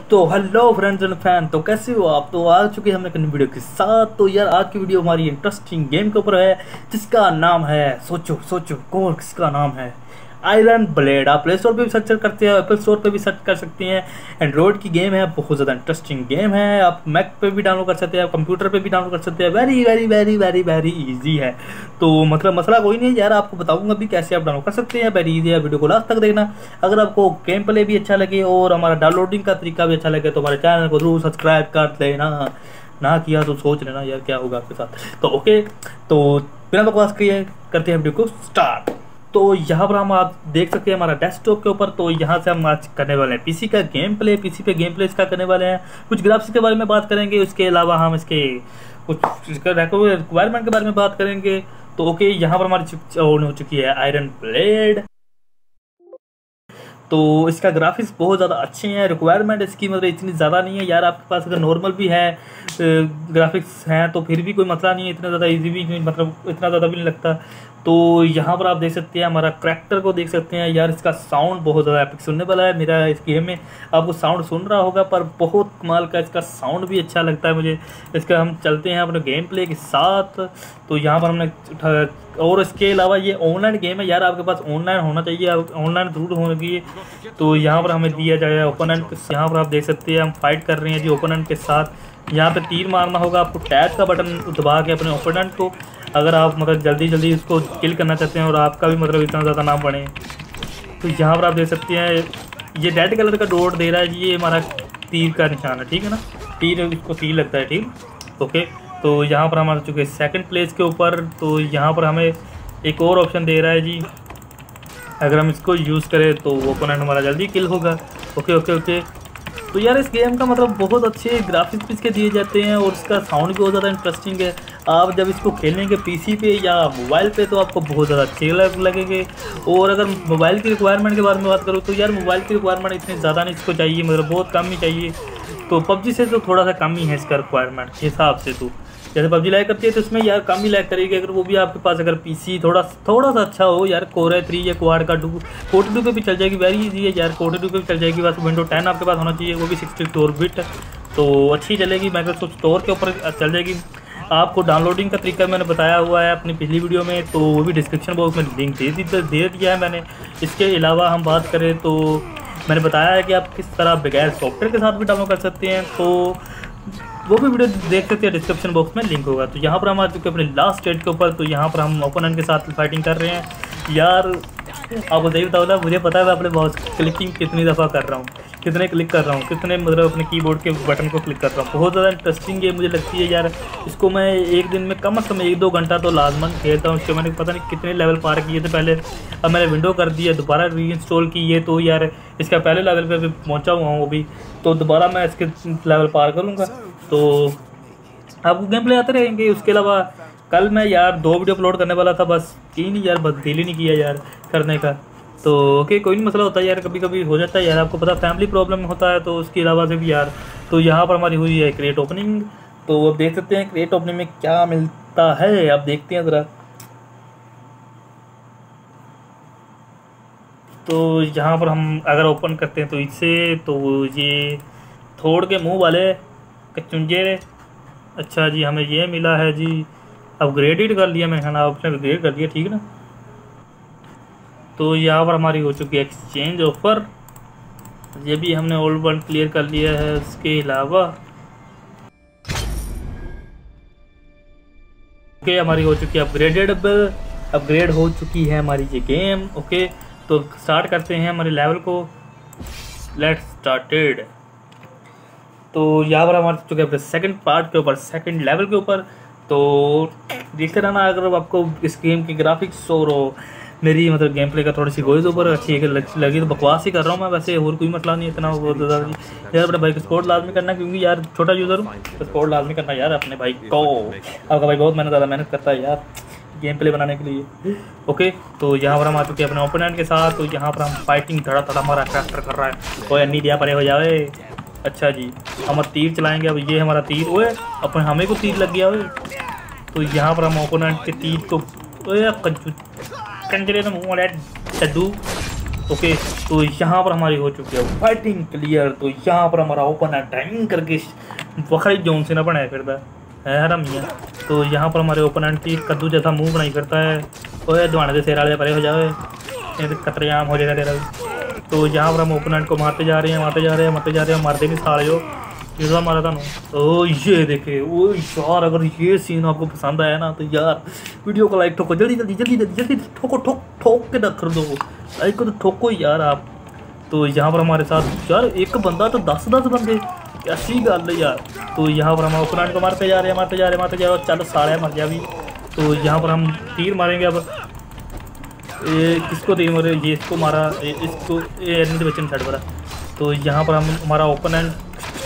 तो hello friends and fan, तो कैसे हो आप। तो आ चुके हैं हम एक नई वीडियो के साथ। तो यार आज की वीडियो हमारी इंटरेस्टिंग गेम के ऊपर है जिसका नाम है, सोचो सोचो कौन किसका नाम है, आयरन ब्लेड। आप प्ले स्टोर पे भी सर्च करते हैं, एप्पल स्टोर पे भी सर्च कर सकते हैं। एंड्रॉइड की गेम है, बहुत ज़्यादा इंटरेस्टिंग गेम है। आप मैक पे भी डाउनलोड कर सकते हैं, आप कंप्यूटर पे भी डाउनलोड कर सकते हैं। Very very very very very easy है। तो मतलब मसला कोई नहीं है यार, आपको बताऊंगा भी कैसे आप डाउनलोड कर सकते हैं। वेरी इजी है, वीडियो को लास्ट तक देखना। अगर आपको गेम प्ले भी अच्छा लगे और हमारा डाउनलोडिंग का तरीका भी अच्छा लगे तो हमारे चैनल को जरूर सब्सक्राइब कर लेना। ना किया तो सोच लेना यार क्या होगा आपके साथ। तो ओके, तो बिना बकवास किए करते हैं वीडियो को स्टार्ट। तो यहाँ पर हम आप देख सकते हैं हमारा डेस्कटॉप के ऊपर। तो यहाँ से हम आज करने वाले हैं पीसी का गेम प्ले। पीसी पे गेम प्ले इसका करने वाले हैं, कुछ ग्राफिक्स के बारे में बात करेंगे। उसके अलावा हम इसके कुछ रिक्वायरमेंट के बारे में बात करेंगे। तो ओके, यहाँ पर हमारी ऑन हो चुकी है आयरन ब्लेड। तो इसका ग्राफिक्स बहुत ज़्यादा अच्छे हैं। रिक्वायरमेंट इसकी मतलब इतनी ज़्यादा नहीं है यार, आपके पास अगर नॉर्मल भी है ग्राफिक्स हैं तो फिर भी कोई मसला नहीं है। इतना ज़्यादा इजी भी नहीं, मतलब इतना ज़्यादा भी नहीं लगता। तो यहाँ पर आप देख सकते हैं हमारा करैक्टर को देख सकते हैं यार। इसका साउंड बहुत ज़्यादा एपिक सुनने वाला है। मेरा इस गेम में आपको साउंड सुन रहा होगा, पर बहुत कमाल का इसका साउंड भी अच्छा लगता है मुझे। इसका हम चलते हैं अपने गेम प्ले के साथ। तो यहाँ पर हमने और इसके अलावा ये ऑनलाइन गेम है यार, आपके पास ऑनलाइन होना चाहिए, ऑनलाइन जरूर होना चाहिए। तो यहाँ पर हमें दिया जाएगा ओपोनेंट। यहाँ पर आप देख सकते हैं हम फाइट कर रहे हैं जी ओपोनेंट के साथ। यहाँ पे तीर मारना होगा आपको, टैब का बटन दबा के अपने ओपोनेंट को, अगर आप मतलब जल्दी जल्दी उसको किल करना चाहते हैं और आपका भी मतलब इतना ज़्यादा ना बढ़े। तो यहाँ पर आप देख सकते हैं ये रेड कलर का डॉट दे रहा है, ये हमारा तीर का निशान है, ठीक है ना। तीर, इसको तीर लगता है, ठीक ओके। तो यहाँ पर हम आ चुके हैं सेकंड प्लेस के ऊपर। तो यहाँ पर हमें एक और ऑप्शन दे रहा है जी, अगर हम इसको यूज़ करें तो ओपोनेंट हमारा जल्दी किल होगा। Okay okay okay. तो यार इस गेम का मतलब बहुत अच्छे ग्राफिक्स इसके दिए जाते हैं और इसका साउंड भी बहुत ज़्यादा इंटरेस्टिंग है। आप जब इसको खेलेंगे पीसी पे या मोबाइल पे तो आपको बहुत ज़्यादा अच्छे लगेंगे। और अगर मोबाइल की रिक्वायरमेंट के बारे में बात करूँ तो यार मोबाइल की रिक्वायरमेंट इतनी ज़्यादा नहीं इसको चाहिए, मतलब बहुत कम ही चाहिए। तो पबजी से तो थोड़ा सा कम ही है इसका रिक्वायरमेंट के हिसाब से। तो जैसे पबजी लाइक करती है तो इसमें यार कम ही लाइक करेगी, अगर वो भी आपके पास अगर पीसी थोड़ा सा अच्छा हो यार, कोर i3 या क्वाड का कोड 2 पे भी चल जाएगी। वेरी इजी है यार, कोड 2 पे भी चल जाएगी। बस विंडो 10 आपके पास होना चाहिए, वो भी 64 बिट, तो अच्छी चलेगी। माइक्रोसॉफ्ट स्टोर के ऊपर चल जाएगी। आपको डाउनलोडिंग का तरीका मैंने बताया हुआ है अपनी पिछली वीडियो में, तो वो भी डिस्क्रिप्शन बॉक्स में लिंक दे दिया है मैंने। इसके अलावा हम बात करें तो मैंने बताया है कि आप किस तरह बगैर सॉफ्टवेयर के साथ भी डाउनलोड कर सकते हैं, तो वो भी वीडियो देख सकते हैं, डिस्क्रिप्शन बॉक्स में लिंक होगा। तो यहाँ पर हम आ चुके हैं अपने लास्ट स्टेज के ऊपर। तो यहाँ पर हम ओपोनेंट के साथ फाइटिंग कर रहे हैं यार। आपको सही बताओ ना, मुझे पता है मैं अपने माउस क्लिकिंग कितनी दफ़ा कर रहा हूँ, कितने क्लिक कर रहा हूँ, कितने मतलब अपने कीबोर्ड के बटन को क्लिक कर रहा हूँ। बहुत ज़्यादा इंटरेस्टिंग गेम मुझे लगती है यार। इसको मैं एक दिन में कम से कम 1-2 घंटा तो लाजमन खेलता हूँ। इसके मैंने पता नहीं कितने लेवल पार किए थे पहले, अब मैंने विंडो कर दिया, दोबारा री इंस्टॉल की है। तो यार इसका पहले लेवल पर पहुँचा हुआ हूँ अभी, तो दोबारा मैं इसके लेवल पार करूँगा। तो आपको गेम प्ले आते रहेंगे। उसके अलावा कल मैं यार 2 वीडियो अपलोड करने वाला था, बस 3 यार, बस दिल ही नहीं किया यार करने का। तो ओके, कोई नहीं मसला होता है यार, कभी कभी हो जाता है यार, आपको पता फैमिली प्रॉब्लम होता है। तो उसके अलावा से भी यार, तो यहाँ पर हमारी हुई है क्रिएट ओपनिंग। तो अब देख सकते हैं क्रिएट ओपनिंग में क्या मिलता है, आप देखते हैं ज़रा। तो यहाँ पर हम अगर ओपन करते हैं तो इससे, तो ये थोड़ के मुँह वाले कचुंजे, अच्छा जी हमें ये मिला है जी, अपग्रेडेड कर लिया मैंने, आपने अपग्रेड कर दिया, ठीक है ना। तो यहाँ पर हमारी हो चुकी है एक्सचेंज ऑफर, ये भी हमने ओल्ड वन क्लियर कर लिया है। उसके अलावा ओके, हमारी हो चुकी है अपग्रेड हो चुकी है हमारी ये गेम। ओके, तो स्टार्ट करते हैं हमारे लेवल को, लेट्स स्टार्टेड। तो यहाँ पर हमारे चुके हैं सेकंड पार्ट के ऊपर, सेकंड लेवल के ऊपर। तो देखते रहना, अगर आपको इस गेम की ग्राफिक्स और मेरी मतलब गेम प्ले का थोड़ी सी वॉइस ओवर अच्छी लगी तो बकवास ही कर रहा हूँ मैं, वैसे और कोई मसला नहीं इतना ज़्यादा यार। अपने भाई को सपोर्ट लाजमी करना, क्योंकि यार छोटा यूज़र हूँ तो सपोर्ट लाजमी करना यार अपने भाई को। आपका भाई बहुत ज़्यादा मेहनत करता है यार गेम प्ले बनाने के लिए। ओके, तो यहाँ पर हम आ चुके हैं अपने ओपोनेंट के साथ। तो यहाँ पर हम फाइटिंग धड़ा हमारा करैक्टर कर रहा है, कोई अन्नी दिया परे हो जाए। अच्छा जी, हम तीर चलाएंगे। अब ये हमारा तीर, ओए अपन हमें को तीर लग गया ओए। तो यहाँ पर हम ओपोनेंट के तीर को, ओए कंजरे ने मुँह वाले डड्डू, ओके, तो यहाँ पर हमारी हो चुकी है फाइटिंग क्लियर। तो यहाँ पर हमारा ओपन है टाइमिंग करके वखरी जोन से ना बनाया फिरता है हरा मियाँ। तो यहाँ पर हमारे ओपोनेंट की कद्दू जैसा मुंह बनाई करता है। ओए दवाने से शेर वाले परे हो जाए, कतरेआम हो जाएगा तेरा भी। तो यहाँ पर हम ओपोनेंट को मारते जा रहे हैं, मारते नहीं सारे हो कितना मारा था। तो ये देखे ओ यार, अगर ये सीन आपको पसंद आया ना तो यार वीडियो को लाइक ठोको, जल्दी ठोको, ठोक के कर दो लाइक को, तो ठोको यार आप। तो यहाँ पर हमारे साथ यार एक बंदा तो 10 बंदे, ऐसी गल है यार। तो यहाँ पर हम ओपोनेंट को मारते जा रहे हैं, चल सारे मर गया भी। तो यहाँ पर हम तीर मारेंगे अब। किसको तीर मारे, ये इसको मारा, इसको एनिमी बच्चे ने छड़ पड़ा। तो यहाँ पर हम हमारा ओपोनेंट,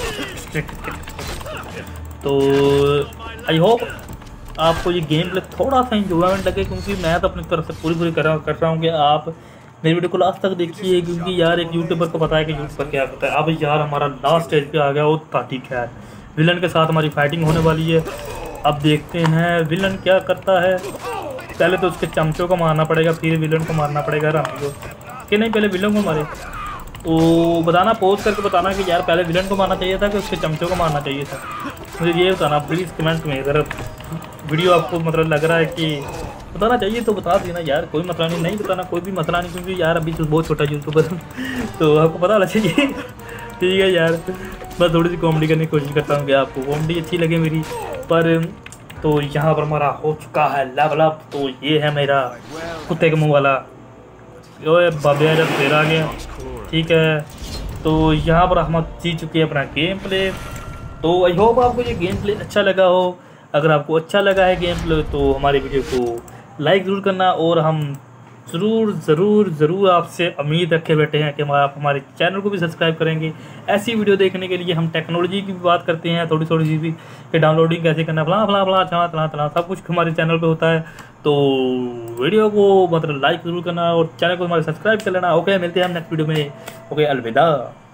तो आई होप आपको ये गेम प्ले थोड़ा सा इंजॉयमेंट लगे, क्योंकि मैं तो अपनी तरफ से पूरी कर रहा हूँ कि आप मेरी वीडियो को लास्ट तक देखिए, क्योंकि यार एक यूट्यूबर को पता है कि यूट्यूबर क्या करता है। अब यार हमारा लास्ट स्टेज पे आ गया वो ताटी खैर, विलन के साथ हमारी फाइटिंग होने वाली है। अब देखते हैं विलन क्या करता है। पहले तो उसके चमचों को मारना पड़ेगा, फिर विलन को मारना पड़ेगा रामी को, कि नहीं पहले विलन को मारे। तो बताना, पोस्ट करके बताना कि यार पहले विलन को मारना चाहिए था कि उसके चमचों को मारना चाहिए था। मुझे ये बताना प्लीज़ कमेंट में, अगर वीडियो आपको मतलब लग रहा है कि बताना चाहिए तो बता देना यार, कोई मसला नहीं बताना कोई भी मसला नहीं, क्योंकि यार अभी तो बहुत छोटा यूट्यूबर तो आपको पता होना चाहिए। ठीक है यार, बस थोड़ी सी कॉमेडी करने की कोशिश करता हूँ कि आपको कॉमेडी अच्छी लगे मेरी पर। तो यहाँ पर हमारा हो चुका है लेवल अप। तो ये है मेरा कुत्ते के मुँह वाला, ओए बाबे जब फिर आ गया। ठीक है, तो यहाँ पर हम जीत चुके हैं अपना गेम प्ले। तो आई होप आपको ये गेम प्ले अच्छा लगा हो। अगर आपको अच्छा लगा है गेम प्ले तो हमारी वीडियो को लाइक ज़रूर करना, और हम ज़रूर आपसे उम्मीद रखे बैठे हैं कि आप हमारे चैनल को भी सब्सक्राइब करेंगे। ऐसी वीडियो देखने के लिए हम टेक्नोलॉजी की भी बात करते हैं, थोड़ी सी भी कि डाउनलोडिंग कैसे करना, फला सब कुछ हमारे चैनल पे होता है। तो वीडियो को मतलब लाइक ज़रूर करना और चैनल को हमारे सब्सक्राइब कर लेना। ओके, मिलते हैं हम नेक्स्ट वीडियो में। ओके, अलविदा।